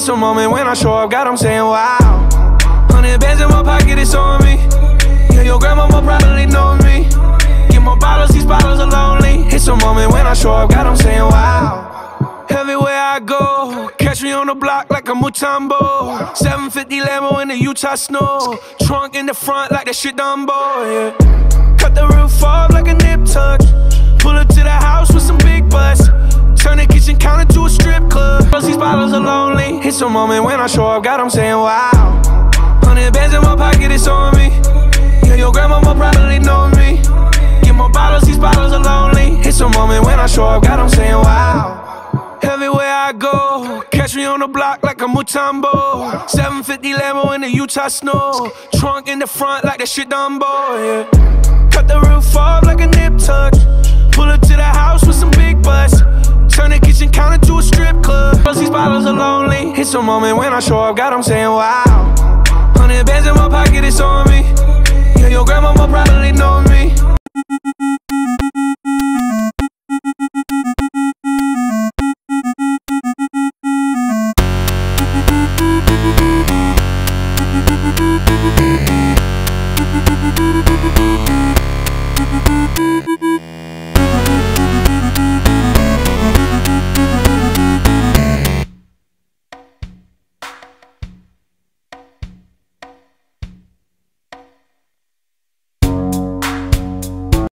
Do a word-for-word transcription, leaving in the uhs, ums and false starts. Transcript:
a moment when I show up, God, I'm saying wow. Hundred bands in my pocket, it's on me. Yeah, your grandmama probably know me. Get more bottles, these bottles are lonely. It's a moment when I show up, God, I'm saying wow. Everywhere I go, catch me on the block like a Mutombo. seven fifty Lambo in the Utah snow. Trunk in the front like that shit Dumbo, yeah. Cut the roof off like a nip tuck. Pull up to the house with some big butts. Turn the kitchen counter to a strip club. These bottles are lonely. It's a moment when I show up, God, I'm saying wow. Hundred bands in my pocket, it's on me. Yeah, your grandmama probably know me. Get more bottles, these bottles are lonely. It's a moment when I show up, God, I'm saying wow. Everywhere I go, catch me on the block like a Mutombo. seven fifty Lambo in the Utah snow. Trunk in the front like that shit Dumbo, yeah. Cut the roof off like a nip tuck. Pull up to the house with some big butts. Turn the kitchen counter to a strip club. These bottles are lonely. It's a moment when I show up, God, I'm saying wow.